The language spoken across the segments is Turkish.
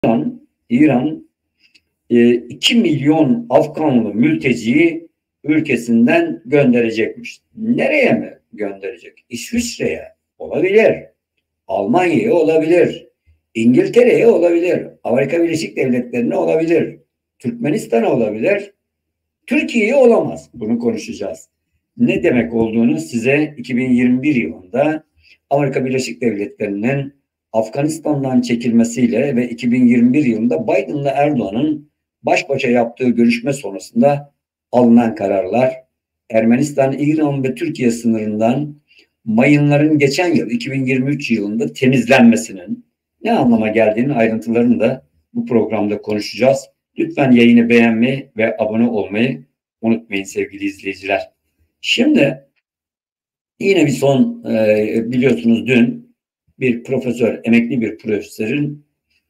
İran 2 milyon Afganlı mülteciyi ülkesinden gönderecekmiş. Nereye mi gönderecek? İsviçre'ye olabilir, Almanya'ya olabilir, İngiltere'ye olabilir, Amerika Birleşik Devletleri'ne olabilir, Türkmenistan'a olabilir, Türkiye'ye olamaz. Bunu konuşacağız. Ne demek olduğunu size 2021 yılında Amerika Birleşik Devletleri'nin Afganistan'dan çekilmesiyle ve 2021 yılında Biden'la Erdoğan'ın baş başa yaptığı görüşme sonrasında alınan kararlar, Ermenistan, İran ve Türkiye sınırından mayınların geçen yıl 2023 yılında temizlenmesinin ne anlama geldiğinin ayrıntılarını da bu programda konuşacağız. Lütfen yayını beğenmeyi ve abone olmayı unutmayın sevgili izleyiciler. Şimdi yine bir son biliyorsunuz dün bir profesör, emekli bir profesörün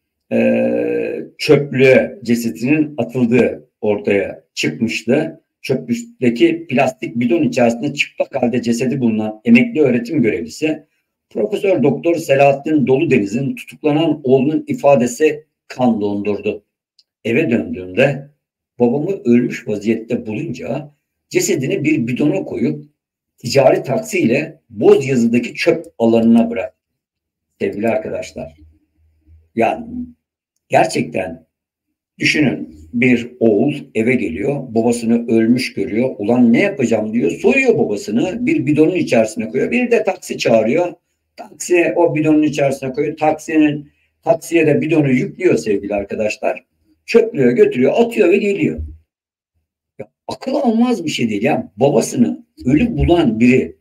çöplüğe cesedinin atıldığı ortaya çıkmıştı. Çöplükteki plastik bidon içerisinde çıplak halde cesedi bulunan emekli öğretim görevlisi Profesör Doktor Selahattin Doludeniz'in tutuklanan oğlunun ifadesi kan dondurdu. Eve döndüğümde babamı ölmüş vaziyette bulunca cesedini bir bidona koyup ticari taksiyle Bozyazı'daki çöp alanına bıraktı. Sevgili arkadaşlar, yani gerçekten düşünün, bir oğul eve geliyor, babasını ölmüş görüyor. Ulan ne yapacağım diyor, soyuyor babasını, bir bidonun içerisine koyuyor. Bir de taksi çağırıyor. Taksiye o bidonun içerisine koyuyor. Taksiye de bidonu yüklüyor sevgili arkadaşlar. Çöplüğe götürüyor, atıyor ve geliyor. Ya, akıl almaz bir şey değil ya. Babasını ölü bulan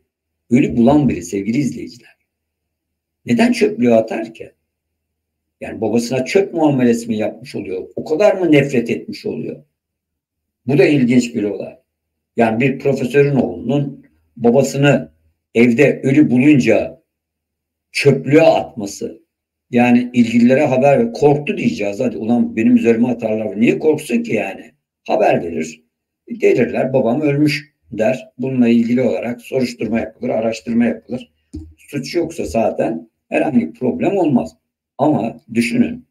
biri sevgili izleyiciler. Neden çöplüğe atar ki? Yani babasına çöp muamelesi mi yapmış oluyor? O kadar mı nefret etmiş oluyor? Bu da ilginç bir olay. Yani bir profesörün oğlunun babasını evde ölü bulunca çöplüğe atması. Yani ilgililere haber ver. Korktu diyeceğiz. Hadi ulan benim üzerime atarlar. Niye korksun ki yani? Haber verir. Gelirler, babam ölmüş der. Bununla ilgili olarak soruşturma yapılır, araştırma yapılır. Suç yoksa zaten herhangi bir problem olmaz. Ama düşünün,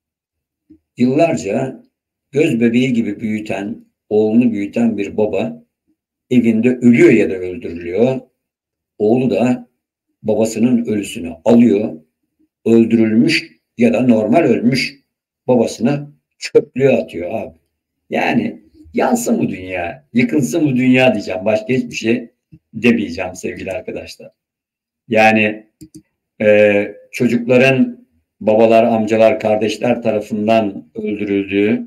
yıllarca göz bebeği gibi büyüten, oğlunu büyüten bir baba evinde ölüyor ya da öldürülüyor. Oğlu da babasının ölüsünü alıyor, öldürülmüş ya da normal ölmüş babasını çöplüğe atıyor abi. Yani yansın bu dünya, yıkılsın bu dünya diyeceğim. Başka hiçbir şey demeyeceğim sevgili arkadaşlar. Yani çocukların babalar, amcalar, kardeşler tarafından öldürüldüğü,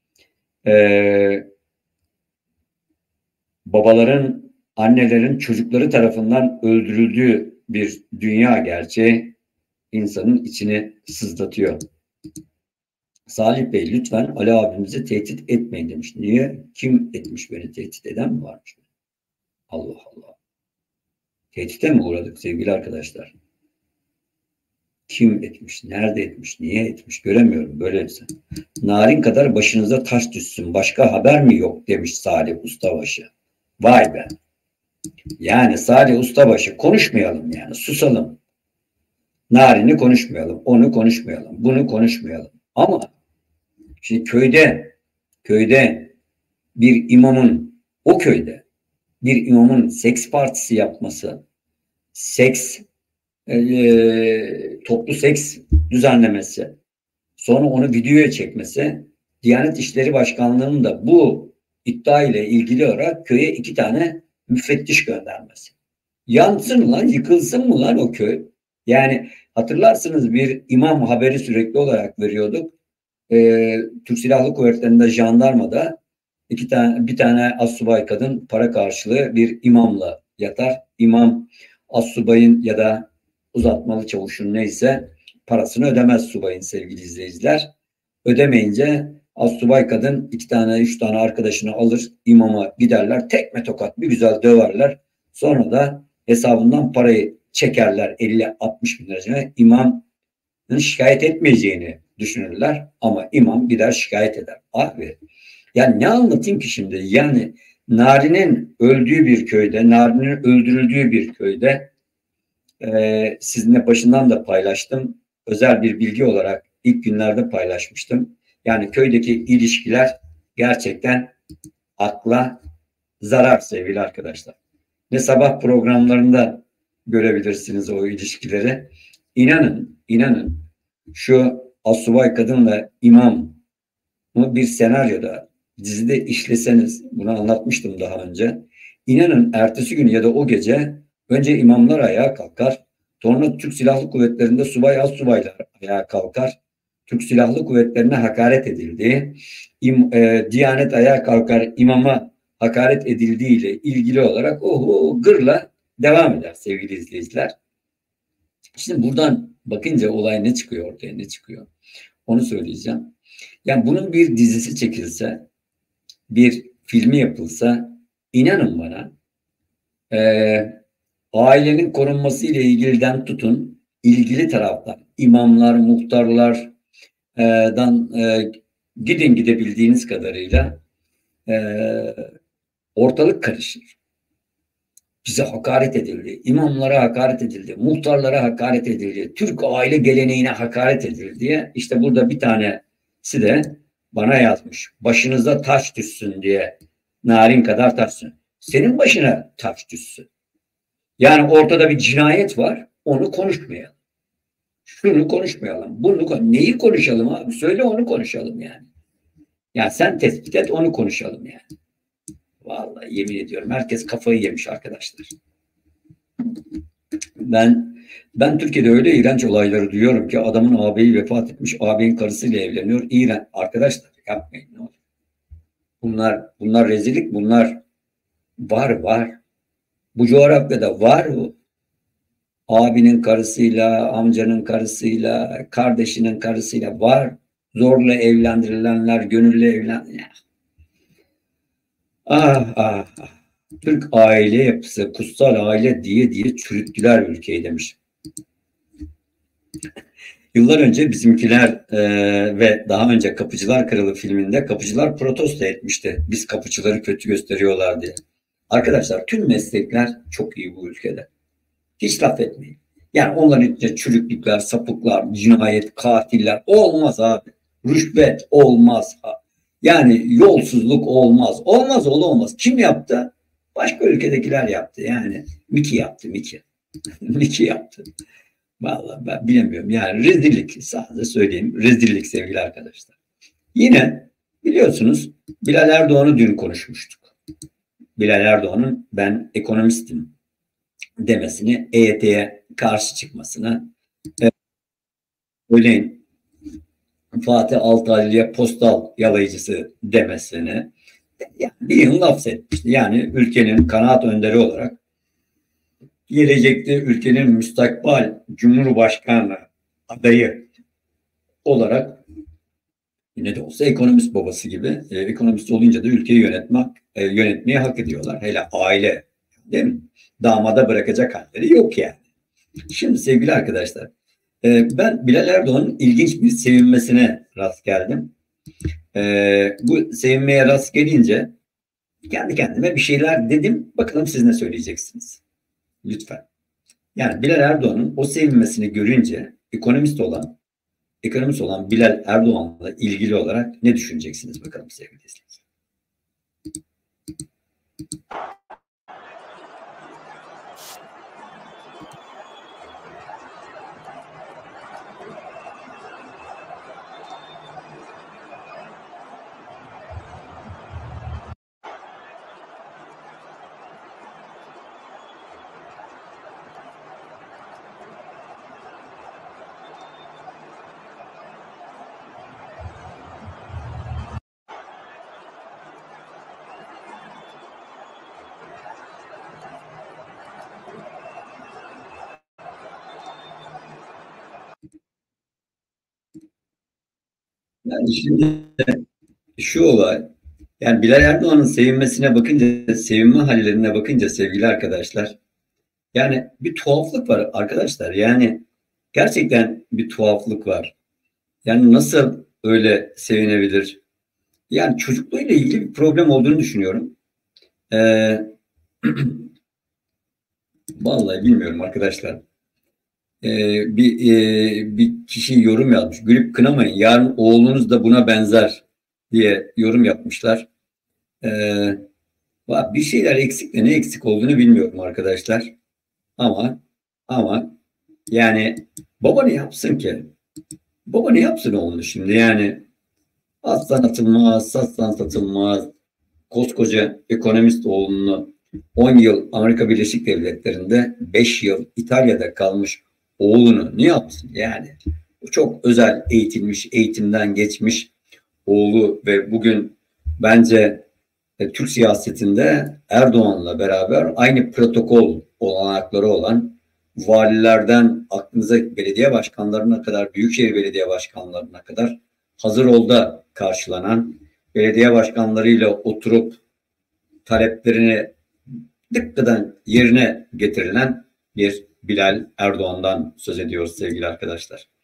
babaların, annelerin çocukları tarafından öldürüldüğü bir dünya gerçeği insanın içini sızlatıyor. Salih Bey lütfen Ali abimizi tehdit etmeyin demiş. Niye? Kim etmiş beni? Tehdit eden mi varmış? Allah Allah. Tehdite mi uğradık sevgili arkadaşlar? Kim etmiş? Nerede etmiş? Niye etmiş? Göremiyorum böyleyse. Narin kadar başınıza taş düşsün. Başka haber mi yok demiş Salih Ustabaşı. Vay be. Yani Salih Ustabaşı konuşmayalım yani. Susalım. Narin'i konuşmayalım. Onu konuşmayalım. Bunu konuşmayalım. Ama şimdi köyde bir imamın bir imamın seks partisi yapması, toplu seks düzenlemesi, sonra onu videoya çekmesi, Diyanet İşleri Başkanlığı'nın da bu iddia ile ilgili olarak köye 2 tane müfettiş göndermesi. Yansın lan, yıkılsın mı lan o köy? Yani hatırlarsınız bir imam haberi sürekli olarak veriyorduk. Türk Silahlı Kuvvetleri'nde, jandarmada bir tane astsubay kadın para karşılığı bir imamla yatar. İmam astsubayın ya da uzatmalı çavuşun neyse parasını ödemez subayın sevgili izleyiciler. Ödemeyince astsubay kadın 2 tane 3 tane arkadaşını alır, imama giderler, tekme tokat bir güzel döverler. Sonra da hesabından parayı çekerler 50-60 bin lirasına. İmamın şikayet etmeyeceğini düşünürler ama imam gider şikayet eder. Abi yani ne anlatayım ki şimdi? Yani Nari'nin öldüğü bir köyde, Nari'nin öldürüldüğü bir köyde sizinle başından da paylaştım. Özel bir bilgi olarak ilk günlerde paylaşmıştım. Yani köydeki ilişkiler gerçekten akla zarar sevgili arkadaşlar. Ve sabah programlarında görebilirsiniz o ilişkileri. İnanın şu asubay kadınla imam bir senaryoda, dizide işleseniz, bunu anlatmıştım daha önce. İnanın ertesi gün ya da o gece önce imamlar ayağa kalkar. Sonra Türk Silahlı Kuvvetleri'nde subay astsubaylar ayağa kalkar. Türk Silahlı Kuvvetleri'ne hakaret edildiği, Diyanet ayağa kalkar, imama hakaret edildiği ile ilgili olarak o gırla devam eder sevgili izleyiciler. Şimdi buradan bakınca olay ne çıkıyor ortaya, ne çıkıyor? Onu söyleyeceğim. Yani bunun bir dizisi çekilse, bir filmi yapılsa, inanın bana ailenin korunması ile ilgiliden tutun, ilgili taraflar, imamlar, muhtarlardan gidin gidebildiğiniz kadarıyla ortalık karışır. Bize hakaret edildi, imamlara hakaret edildi, muhtarlara hakaret edildi, Türk aile geleneğine hakaret edildi diye. İşte burada bir tanesi de bana yazmış. Başınıza taş düşsün diye, narin kadar taş düşsün. Senin başına taş düşsün. Yani ortada bir cinayet var, onu konuşmayalım. Şunu konuşmayalım, neyi konuşalım abi? Söyle, onu konuşalım yani. Ya sen tespit et, onu konuşalım yani. Vallahi yemin ediyorum herkes kafayı yemiş arkadaşlar. Ben Türkiye'de öyle iğrenç olayları duyuyorum ki adamın ağabeyi vefat etmiş, ağabeyin karısıyla evleniyor. İğrenç. Arkadaşlar yapmayın ne olur. Bunlar rezillik, bunlar var. Bu coğrafyada var bu. Abinin karısıyla, amcanın karısıyla, kardeşinin karısıyla var. Zorla evlendirilenler, gönüllü evlendirilenler. Ah. Türk aile yapısı, kutsal aile diye çürüttüler ülkeyi demiş. Yıllar önce bizimkiler ve daha önce Kapıcılar Kralı filminde kapıcılar protesto etmişti. Biz kapıcıları kötü gösteriyorlar diye. Arkadaşlar tüm meslekler çok iyi bu ülkede. Hiç laf etmeyin. Yani onların içinde çürüklükler, sapıklar, cinayet, katiller olmaz abi. Rüşvet olmaz. Yani yolsuzluk olmaz. Olmaz. Kim yaptı? Başka ülkedekiler yaptı. Yani Miki yaptı. Miki yaptı. Vallahi ben bilemiyorum. Yani rezillik. Sadece söyleyeyim. Rezillik sevgili arkadaşlar. Yine biliyorsunuz Bilal Erdoğan'ı dün konuşmuştuk. Bilal Erdoğan'ın ben ekonomistim demesini, EYT'ye karşı çıkmasını, örneğin Fatih Altaylı'ya postal yalayıcısı demesini yani bir yıl lafzetmişti. Yani ülkenin kanaat önderi olarak gelecekte ülkenin müstakbel Cumhurbaşkanı adayı olarak yine de olsa ekonomist babası gibi ekonomist olunca da ülkeyi yönetmeyi hak ediyorlar. Hele aile değil mi? Damada bırakacak halleri yok yani. Şimdi sevgili arkadaşlar ben Bilal Erdoğan'ın ilginç bir sevinmesine rast geldim. Bu sevinmeye rast gelince kendi kendime bir şeyler dedim. Bakalım siz ne söyleyeceksiniz? Lütfen. Yani Bilal Erdoğan'ın o sevinmesini görünce ekonomist olan Bilal Erdoğan'la ilgili olarak ne düşüneceksiniz bakalım sevgili izleyiciler. Yani şimdi şu olay, yani Bilal Erdoğan'ın sevinmesine bakınca, sevinme hallerine bakınca sevgili arkadaşlar, yani bir tuhaflık var arkadaşlar. Yani gerçekten bir tuhaflık var. Yani nasıl öyle sevinebilir? Yani çocukluğuyla ilgili bir problem olduğunu düşünüyorum. Vallahi bilmiyorum arkadaşlar. bir kişi yorum yazmış. Gülüp kınamayın. Yarın oğlunuz da buna benzer diye yorum yapmışlar. Bir şeyler eksik de ne eksik olduğunu bilmiyorum arkadaşlar. Ama yani baba ne yapsın ki? Baba ne yapsın oğlunu şimdi? Yani aslan atılmaz, satsan satılmaz. Koskoca ekonomist oğlunu 10 yıl Amerika Birleşik Devletleri'nde, 5 yıl İtalya'da kalmış oğlunu ne yapsın? Yani çok özel eğitilmiş, eğitimden geçmiş oğlu ve bugün bence Türk siyasetinde Erdoğan'la beraber aynı protokol olanakları olan, valilerden aklınıza belediye başkanlarına kadar, büyükşehir belediye başkanlarına kadar hazır olda karşılanan, belediye başkanlarıyla oturup taleplerini dıkkadan yerine getirilen bir Bilal Erdoğan'dan söz ediyoruz sevgili arkadaşlar.